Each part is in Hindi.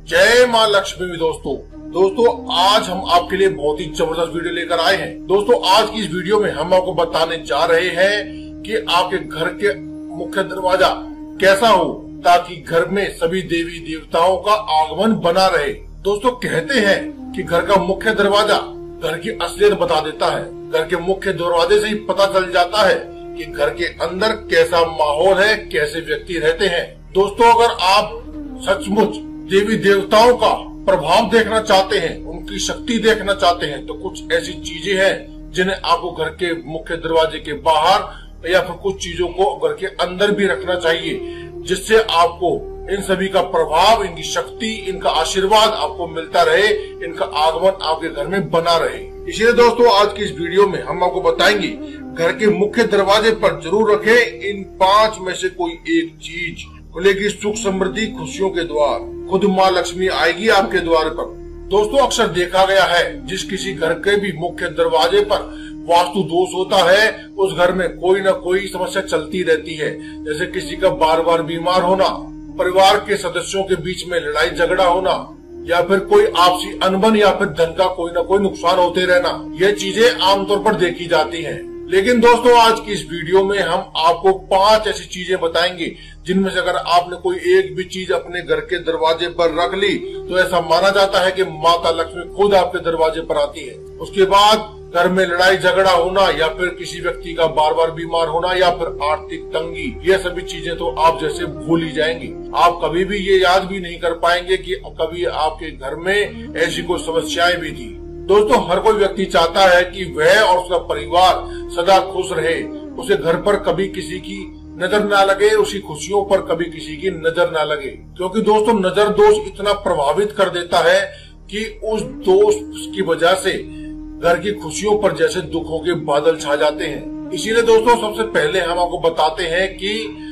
जय माँ लक्ष्मी। दोस्तों आज हम आपके लिए बहुत ही जबरदस्त वीडियो लेकर आए हैं। दोस्तों आज की इस वीडियो में हम आपको बताने जा रहे हैं कि आपके घर के मुख्य दरवाजा कैसा हो ताकि घर में सभी देवी देवताओं का आगमन बना रहे। दोस्तों कहते हैं कि घर का मुख्य दरवाजा घर की असलियत बता देता है। घर के मुख्य दरवाजे से ही पता चल जाता है कि घर के अंदर कैसा माहौल है, कैसे व्यक्ति रहते हैं। दोस्तों अगर आप सचमुच देवी देवताओं का प्रभाव देखना चाहते हैं, उनकी शक्ति देखना चाहते हैं, तो कुछ ऐसी चीजें हैं जिन्हें आपको घर के मुख्य दरवाजे के बाहर या फिर कुछ चीजों को घर के अंदर भी रखना चाहिए, जिससे आपको इन सभी का प्रभाव, इनकी शक्ति, इनका आशीर्वाद आपको मिलता रहे, इनका आगमन आपके घर में बना रहे। इसलिए दोस्तों आज की इस वीडियो में हम आपको बताएंगे घर के मुख्य दरवाजे पर जरूर रखें इन 5 में से कोई एक चीज। खुलेगी सुख समृद्धि खुशियों के द्वार, खुद माँ लक्ष्मी आएगी आपके द्वार पर। दोस्तों अक्सर देखा गया है जिस किसी घर के भी मुख्य दरवाजे पर वास्तु दोष होता है, उस घर में कोई न कोई समस्या चलती रहती है। जैसे किसी का बार बार बीमार होना, परिवार के सदस्यों के बीच में लड़ाई झगड़ा होना, या फिर कोई आपसी अनबन, या फिर धन का कोई न कोई नुकसान होते रहना। ये चीजें आमतौर पर देखी जाती हैं। लेकिन दोस्तों आज की इस वीडियो में हम आपको 5 ऐसी चीजें बताएंगे जिनमें से अगर आपने कोई एक भी चीज अपने घर के दरवाजे पर रख ली तो ऐसा माना जाता है कि माता लक्ष्मी खुद आपके दरवाजे पर आती है। उसके बाद घर में लड़ाई झगड़ा होना, या फिर किसी व्यक्ति का बार बार बीमार होना, या फिर आर्थिक तंगी, ये सभी चीजें तो आप जैसे भूल ही जाएंगे। आप कभी भी ये याद भी नहीं कर पाएंगे कि कभी आपके घर में ऐसी कोई समस्याएं भी थी। दोस्तों हर कोई व्यक्ति चाहता है कि वह और उसका परिवार सदा खुश रहे, उसे घर पर कभी किसी की नजर ना लगे, उसकी खुशियों पर कभी किसी की नजर ना लगे। क्योंकि दोस्तों नजर दोष इतना प्रभावित कर देता है कि उस दोष की वजह से घर की खुशियों पर जैसे दुखों के बादल छा जाते हैं। इसीलिए दोस्तों सबसे पहले हम आपको बताते हैं कि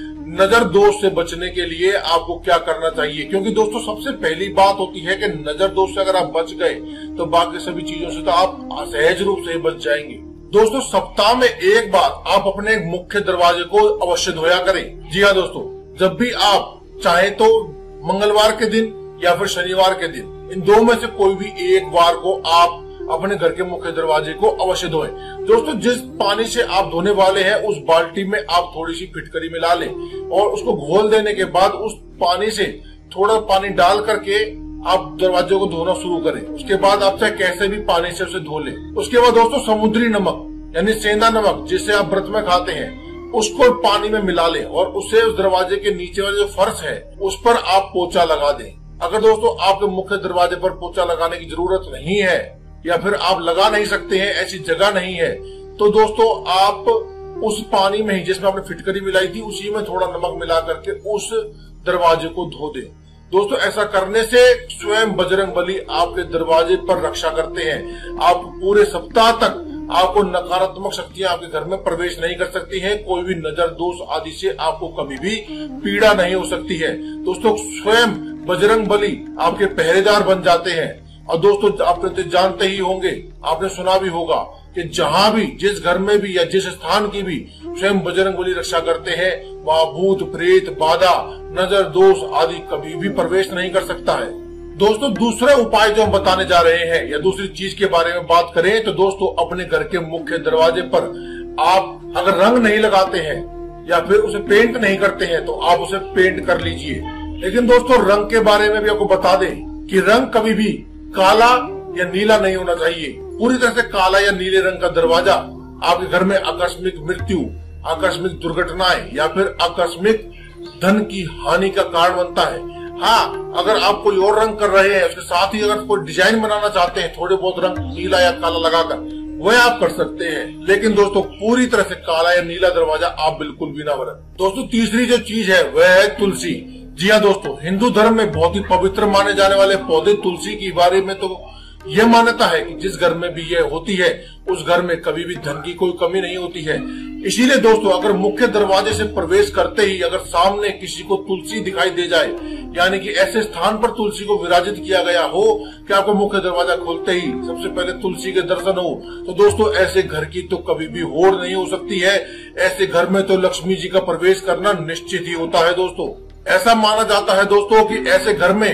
नजर दोष से बचने के लिए आपको क्या करना चाहिए। क्योंकि दोस्तों सबसे पहली बात होती है कि नजर दोष से अगर आप बच गए तो बाकी सभी चीजों से तो आप सहज रूप से बच जाएंगे। दोस्तों सप्ताह में एक बार आप अपने मुख्य दरवाजे को अवश्य धोया करें। जी हाँ दोस्तों, जब भी आप चाहे तो मंगलवार के दिन या फिर शनिवार के दिन, इन 2 में से कोई भी एक बार को आप अपने घर के मुख्य दरवाजे को अवश्य धोएं। दोस्तों जिस पानी से आप धोने वाले हैं उस बाल्टी में आप थोड़ी सी फिटकरी मिला लें और उसको घोल देने के बाद उस पानी से थोड़ा पानी डाल करके आप दरवाजे को धोना शुरू करें। उसके बाद आप चाहे कैसे भी पानी से उसे धो लें। उसके बाद दोस्तों समुद्री नमक यानी सेंधा नमक जिसे आप व्रत में खाते हैं, उसको पानी में मिला लें और उससे उस दरवाजे के नीचे वाले जो फर्श है उस पर आप पोछा लगा दें। अगर दोस्तों आपके मुख्य दरवाजे पर पोछा लगाने की जरूरत नहीं है या फिर आप लगा नहीं सकते हैं, ऐसी जगह नहीं है, तो दोस्तों आप उस पानी में ही जिसमें आपने फिटकरी मिलाई थी उसी में थोड़ा नमक मिला करके उस दरवाजे को धो दें। दोस्तों ऐसा करने से स्वयं बजरंगबली आपके दरवाजे पर रक्षा करते हैं। आप पूरे सप्ताह तक आपको नकारात्मक शक्तियां आपके घर में प्रवेश नहीं कर सकती हैं। कोई भी नजर दोष आदि से आपको कभी भी पीड़ा नहीं हो सकती है। दोस्तों स्वयं बजरंगबली आपके पहरेदार बन जाते हैं। और दोस्तों आपने तो जानते ही होंगे, आपने सुना भी होगा कि जहां भी, जिस घर में भी या जिस स्थान की भी स्वयं बजरंगबली रक्षा करते हैं वहां भूत प्रेत बाधा नजर दोष आदि कभी भी प्रवेश नहीं कर सकता है। दोस्तों दूसरा उपाय जो हम बताने जा रहे हैं या दूसरी चीज के बारे में बात करें तो दोस्तों अपने घर के मुख्य दरवाजे पर आप अगर रंग नहीं लगाते हैं या फिर उसे पेंट नहीं करते हैं तो आप उसे पेंट कर लीजिए। लेकिन दोस्तों रंग के बारे में भी आपको बता दें कि रंग कभी भी काला या नीला नहीं होना चाहिए। पूरी तरह से काला या नीले रंग का दरवाजा आपके घर में आकस्मिक मृत्यु, आकस्मिक दुर्घटनाएं या फिर आकस्मिक धन की हानि का कारण बनता है। हाँ अगर आप कोई और रंग कर रहे हैं, उसके साथ ही अगर कोई डिजाइन बनाना चाहते हैं थोड़े बहुत रंग नीला या काला लगाकर, वह आप कर सकते हैं। लेकिन दोस्तों पूरी तरह से काला या नीला दरवाजा आप बिल्कुल भी ना बनाएं। दोस्तों तीसरी जो चीज है वह है तुलसी। जी हाँ दोस्तों, हिंदू धर्म में बहुत ही पवित्र माने जाने वाले पौधे तुलसी के बारे में तो यह मान्यता है कि जिस घर में भी यह होती है उस घर में कभी भी धन की कोई कमी नहीं होती है। इसीलिए दोस्तों अगर मुख्य दरवाजे से प्रवेश करते ही अगर सामने किसी को तुलसी दिखाई दे जाए, यानी कि ऐसे स्थान पर तुलसी को विराजित किया गया हो कि आपको मुख्य दरवाजा खोलते ही सबसे पहले तुलसी के दर्शन हो, तो दोस्तों ऐसे घर की तो कभी भी होड़ नहीं हो सकती है। ऐसे घर में तो लक्ष्मी जी का प्रवेश करना निश्चित ही होता है। दोस्तों ऐसा माना जाता है दोस्तों कि ऐसे घर में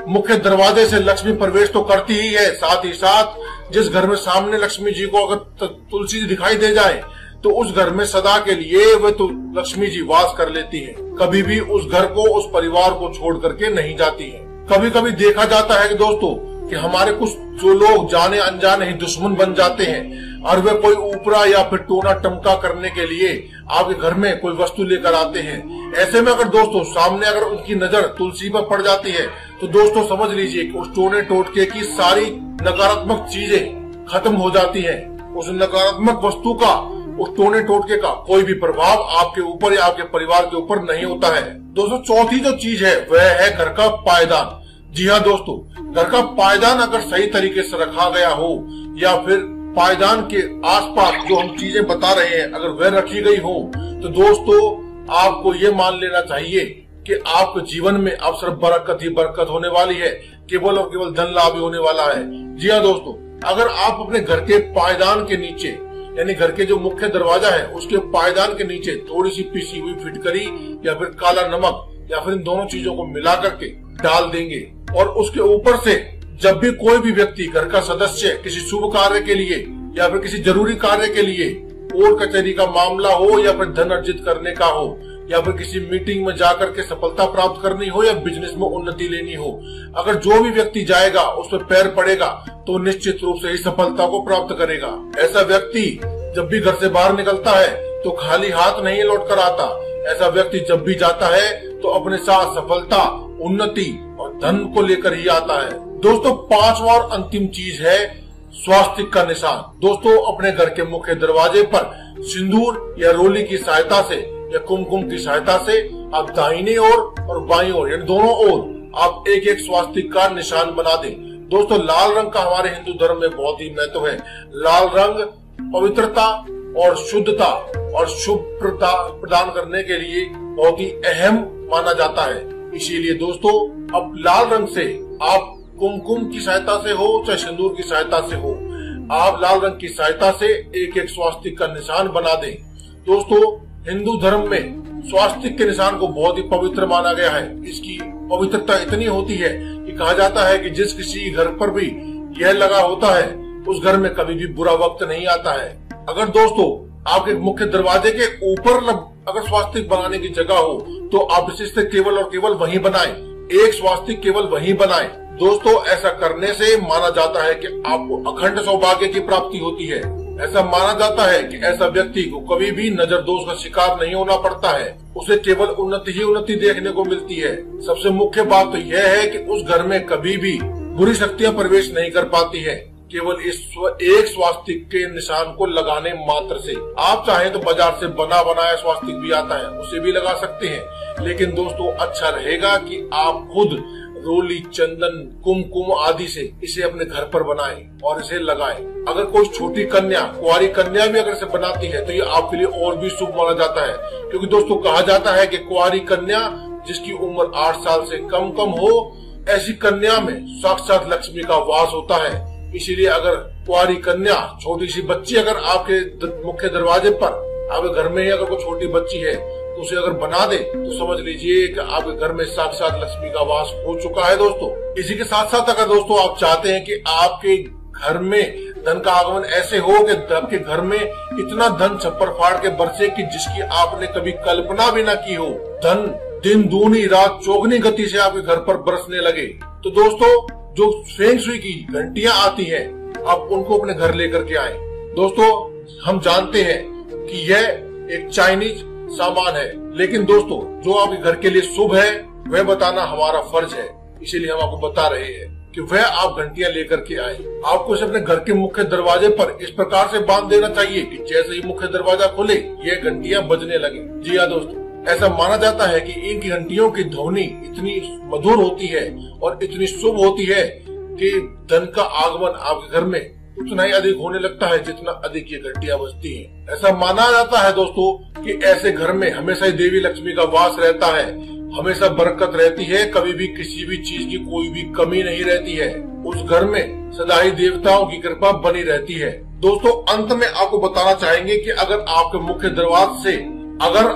मुख्य दरवाजे से लक्ष्मी प्रवेश तो करती ही है, साथ ही साथ जिस घर में सामने लक्ष्मी जी को अगर तुलसी जी दिखाई दे जाए तो उस घर में सदा के लिए वह तो लक्ष्मी जी वास कर लेती है, कभी भी उस घर को उस परिवार को छोड़ करके नहीं जाती है। कभी कभी देखा जाता है कि दोस्तों कि हमारे कुछ जो लोग जाने अनजाने ही दुश्मन बन जाते हैं और वे कोई ऊपरा या फिर टोना टमका करने के लिए आपके घर में कोई वस्तु लेकर आते हैं। ऐसे में अगर दोस्तों सामने अगर उनकी नजर तुलसी पर पड़ जाती है तो दोस्तों समझ लीजिए कि उस टोने टोटके की सारी नकारात्मक चीजें खत्म हो जाती है। उस नकारात्मक वस्तु का, उस टोने टोटके का कोई भी प्रभाव आपके ऊपर या आपके परिवार के ऊपर नहीं होता है। दोस्तों चौथी जो चीज है वह है घर का पायदान। जी हाँ दोस्तों, घर का पायदान अगर सही तरीके से रखा गया हो या फिर पायदान के आसपास जो हम चीजें बता रहे हैं अगर वह रखी गई हो तो दोस्तों आपको ये मान लेना चाहिए कि आपके जीवन में अब सिर्फ बरकत ही बरकत होने वाली है, केवल और केवल धन लाभ ही होने वाला है। जी हाँ दोस्तों, अगर आप अपने घर के पायदान के नीचे यानी घर के जो मुख्य दरवाजा है उसके पायदान के नीचे थोड़ी सी पिसी हुई फिटकरी या फिर काला नमक या फिर इन दोनों चीजों को मिला करके डाल देंगे और उसके ऊपर से जब भी कोई भी व्यक्ति घर का सदस्य किसी शुभ कार्य के लिए या फिर किसी जरूरी कार्य के लिए कोर्ट कचहरी का मामला हो या फिर धन अर्जित करने का हो या फिर किसी मीटिंग में जाकर के सफलता प्राप्त करनी हो या बिजनेस में उन्नति लेनी हो, अगर जो भी व्यक्ति जाएगा उस पर पैर पड़ेगा तो निश्चित रूप से ही सफलता को प्राप्त करेगा। ऐसा व्यक्ति जब भी घर से बाहर निकलता है तो खाली हाथ नहीं लौट कर आता। ऐसा व्यक्ति जब भी जाता है तो अपने साथ सफलता, उन्नति और धन को लेकर ही आता है। दोस्तों पांचवा और अंतिम चीज है स्वास्तिक का निशान। दोस्तों अपने घर के मुख्य दरवाजे पर सिंदूर या रोली की सहायता से या कुमकुम की सहायता से आप दाहिने ओर और बाईं ओर यानी दोनों ओर आप एक एक स्वास्तिक का निशान बना दें। दोस्तों लाल रंग का हमारे हिंदू धर्म में बहुत ही महत्व है। लाल रंग पवित्रता और शुद्धता और शुभ प्रदान करने के लिए बहुत ही अहम माना जाता है। इसीलिए दोस्तों अब लाल रंग से आप कुमकुम की सहायता से हो चाहे सिंदूर की सहायता से हो, आप लाल रंग की सहायता से एक एक स्वास्तिक का निशान बना दें। दोस्तों हिंदू धर्म में स्वास्तिक के निशान को बहुत ही पवित्र माना गया है। इसकी पवित्रता इतनी होती है कि कहा जाता है कि जिस किसी घर पर भी यह लगा होता है उस घर में कभी भी बुरा वक्त नहीं आता है। अगर दोस्तों आपके मुख्य दरवाजे के ऊपर अगर स्वास्तिक बनाने की जगह हो तो आप इसे केवल और केवल वहीं बनाएं, एक स्वास्तिक केवल वहीं बनाएं। दोस्तों ऐसा करने से माना जाता है कि आपको अखंड सौभाग्य की प्राप्ति होती है। ऐसा माना जाता है कि ऐसा व्यक्ति को कभी भी नजर दोष का शिकार नहीं होना पड़ता है, उसे केवल उन्नति ही उन्नति देखने को मिलती है। सबसे मुख्य बात तो यह है कि उस घर में कभी भी बुरी शक्तियां प्रवेश नहीं कर पाती है, केवल इस एक स्वास्तिक के निशान को लगाने मात्र से। आप चाहें तो बाजार से बना बनाया स्वास्तिक भी आता है, उसे भी लगा सकते हैं, लेकिन दोस्तों अच्छा रहेगा कि आप खुद रोली, चंदन, कुमकुम आदि से इसे अपने घर पर बनाएं और इसे लगाएं। अगर कोई छोटी कन्या, कुंवारी कन्या भी अगर इसे बनाती है तो ये आपके लिए और भी शुभ माना जाता है, क्योंकि दोस्तों कहा जाता है कि कुंवारी कन्या जिसकी उम्र 8 साल से कम हो, ऐसी कन्या में साक्षात लक्ष्मी का वास होता है। इसीलिए अगर कुंवारी कन्या, छोटी सी बच्ची अगर आपके मुख्य दरवाजे पर, आपके घर में ही अगर कोई छोटी बच्ची है तो उसे अगर बना दे तो समझ लीजिए कि आपके घर में साक्षात लक्ष्मी का वास हो चुका है। दोस्तों इसी के साथ साथ अगर दोस्तों आप चाहते हैं कि आपके घर में धन का आगमन ऐसे हो कि आपके घर में इतना धन छप्पर फाड़ के बरसे कि जिसकी आपने कभी कल्पना भी न की हो, धन दिन दूनी रात चौगनी गति से आपके घर पर बरसने लगे, तो दोस्तों जो फेंग शुई की घंटियां आती हैं आप उनको अपने घर लेकर के आए। दोस्तों हम जानते हैं कि यह एक चाइनीज सामान है, लेकिन दोस्तों जो आपके घर के लिए शुभ है वह बताना हमारा फर्ज है। इसीलिए हम आपको बता रहे हैं कि वह आप घंटियां लेकर के आए। आपको इसे अपने घर के मुख्य दरवाजे पर इस प्रकार से बांध देना चाहिए कि जैसे ही मुख्य दरवाजा खुले ये घंटियां बजने लगे। जी हाँ दोस्तों, ऐसा माना जाता है कि इनकी घंटियों की ध्वनि इतनी मधुर होती है और इतनी शुभ होती है कि धन का आगमन आपके घर में उतना ही अधिक होने लगता है जितना अधिक ये घंटियां बजती हैं। ऐसा माना जाता है दोस्तों कि ऐसे घर में हमेशा ही देवी लक्ष्मी का वास रहता है, हमेशा बरकत रहती है, कभी भी किसी भी चीज की कोई भी कमी नहीं रहती है। उस घर में सदा ही देवताओं की कृपा बनी रहती है। दोस्तों अंत में आपको बताना चाहेंगे कि अगर आपके मुख्य दरवाजे से अगर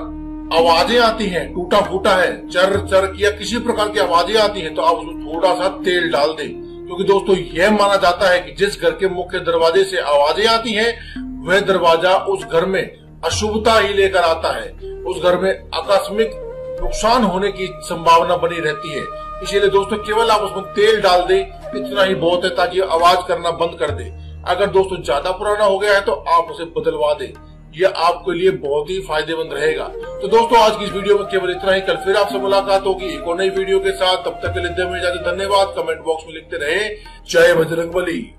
आवाजें आती हैं, टूटा फूटा है, चर चर की या किसी प्रकार की आवाजें आती हैं, तो आप उसमें थोड़ा सा तेल डाल दें। क्योंकि दोस्तों यह माना जाता है कि जिस घर के मुख्य दरवाजे से आवाजें आती हैं, वह दरवाजा उस घर में अशुभता ही लेकर आता है। उस घर में आकस्मिक नुकसान होने की संभावना बनी रहती है। इसीलिए दोस्तों केवल आप उसमें तेल डाल दें, इतना ही बहुत है, ताकि आवाज करना बंद कर दे। अगर दोस्तों ज्यादा पुराना हो गया है तो आप उसे बदलवा दें, यह आपके लिए बहुत ही फायदेमंद रहेगा। तो दोस्तों आज की इस वीडियो में केवल इतना ही। कल फिर आपसे मुलाकात होगी एक और नई वीडियो के साथ। तब तक के लिए धन्यवाद। कमेंट बॉक्स में लिखते रहे जय बजरंगबली।